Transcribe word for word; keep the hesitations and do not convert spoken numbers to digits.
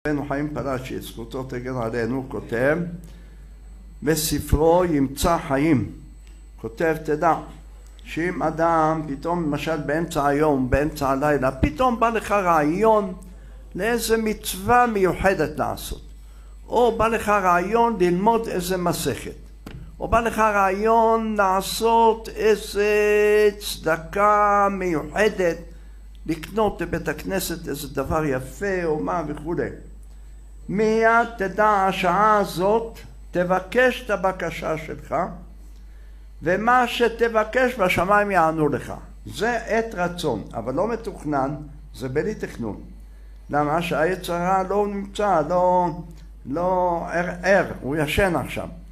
רבנו חיים פלאצ'י, זכותו תגן עלינו, כותב בספרו ימצא חיים, כותב תדע שאם אדם פתאום למשל באמצע היום, באמצע הלילה, פתאום בא לך רעיון לאיזה מצווה מיוחדת לעשות, או בא לך רעיון ללמוד איזה מסכת, או בא לך רעיון לעשות איזה צדקה מיוחדת, לקנות לבית הכנסת איזה דבר יפה או מה וכו'. מיד תדע השעה הזאת, תבקש את הבקשה שלך, ומה שתבקש בשמיים יענו לך. זה עת רצון, אבל לא מתוכנן, זה בלי תכנון. למה שהיצר הרע לא נמצא, לא, לא ער, ער, הוא ישן עכשיו.